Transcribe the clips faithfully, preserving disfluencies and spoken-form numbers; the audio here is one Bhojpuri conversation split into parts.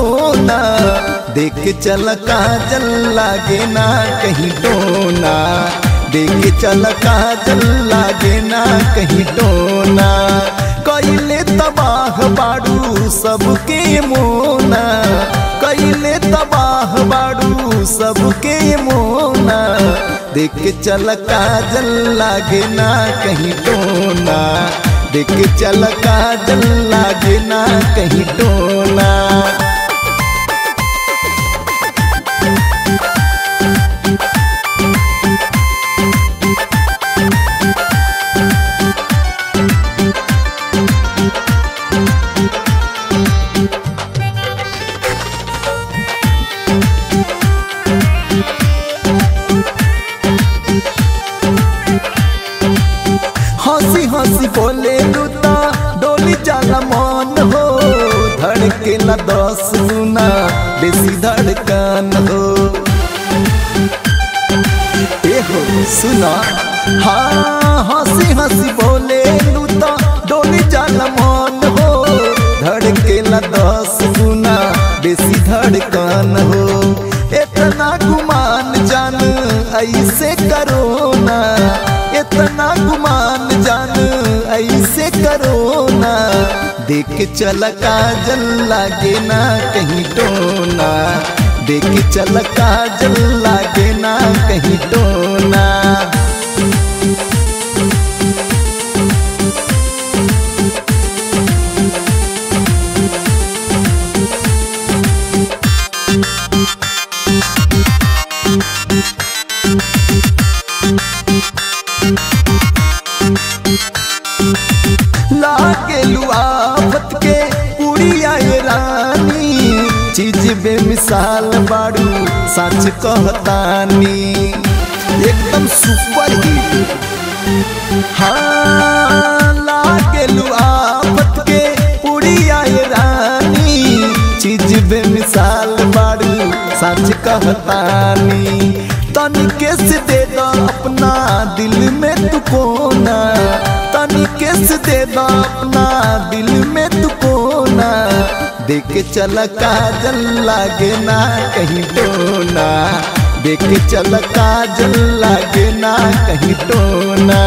सोना, देख चल काजल लागे ना कहीं टोना, देख चल काजल लागे ना कहीं टोना। कइले तबाह बाड़ू सबके मोना, कइले तबाह बाड़ू सबके मोना, देख चल काजल लागे ना कहीं टोना, देख चल काजल लागे ना कहीं टोना। हंसी हंसी बोले लूता डोली जाला मन हो, धड़केला दस गुना बेसी धड़कन हो। ए हो सुना, हाँ हंसी हंसी बोले लूता डोली जाला मन हो, धड़केला दस गुना बेसी धड़कन हो। इतना गुमान जान ऐसे करो ना, इतना गुमान जान ऐसे करो ना, देख चल काजल लागे ना कहीं टोना, देख चल काजल लागे ना कहीं टोना। लागे लुआफत के पुड़िया ये रानी, चीज बेमिसाल बाड़ू सच कहतानी, एकदम सुपर हिट। हाँ लागे लुआफत के पुड़िया ये रानी, चीज बेमिसाल बाड़ू सच कहतानी। तनिके से दे दो अपना दिल में तू कोना, तनिके से दे दो अपना दिल में तू कोना, देख चल काजल लागे ना कहीं टोना, देख चल काजल लागे ना कहीं टोना।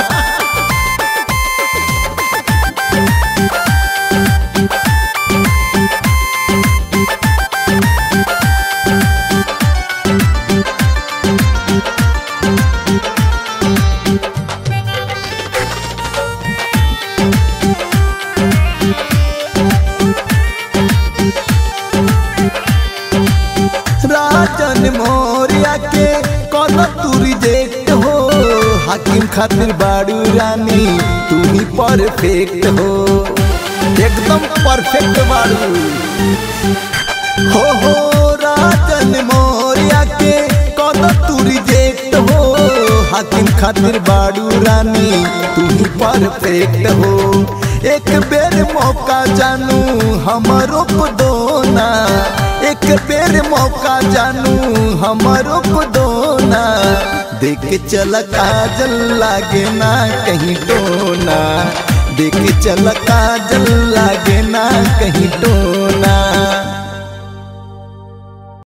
राजन मोरिया के कल तू रिजेक्ट हो, हाकिम खातिर बाड़ू रानी तू ही परफेक्ट हो, एकदम परफेक्ट बाड़ू हो हो। राजन मोरिया के कल तू रिजेक्ट हो, हाकिम खातिर बाड़ू रानी तू ही परफेक्ट हो। एक बेर मौका जानू हमरो को दोना, एक बेर मौका जानू हमरो को दोना, देख चल काजल लागे ना कहीं टोना, देख चल काजल लागे ना कहीं टोना।